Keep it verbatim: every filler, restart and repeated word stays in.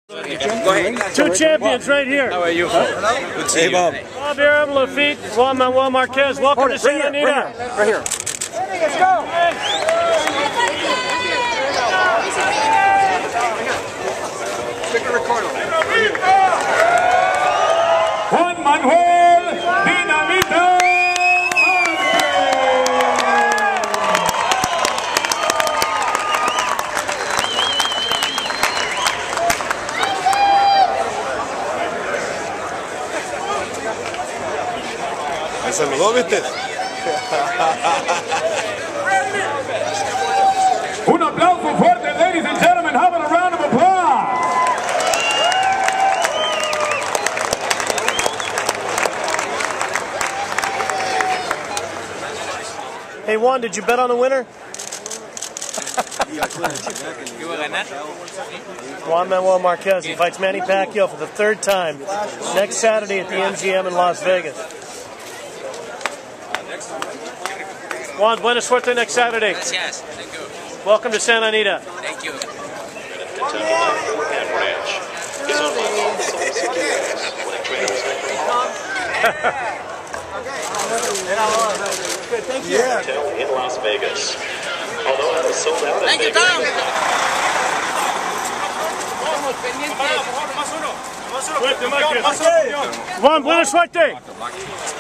Go ahead. Two champions right here. How are you? Hello. Good to see hey, you. Bob. Bob here, I'm Laffit, Juan Manuel Marquez. Welcome to Santa Anita. Right here. Right here. Let's go. Stick the recorder. Juan Manuel Dinamita. ¿Me saludó, viste? Un aplauso fuerte, ladies and gentlemen. How about a round of applause? Hey Juan, did you bet on the winner? Juan Manuel Marquez. He fights Manny Pacquiao for the third time next Saturday at the M G M in Las Vegas. Juan, buena suerte next Saturday. Gracias. Thank you. Welcome to Santa Anita. Thank you. Good, thank you. Yeah. In Las Vegas. Although it was sold out. Thank you, Tom. Juan, buena suerte.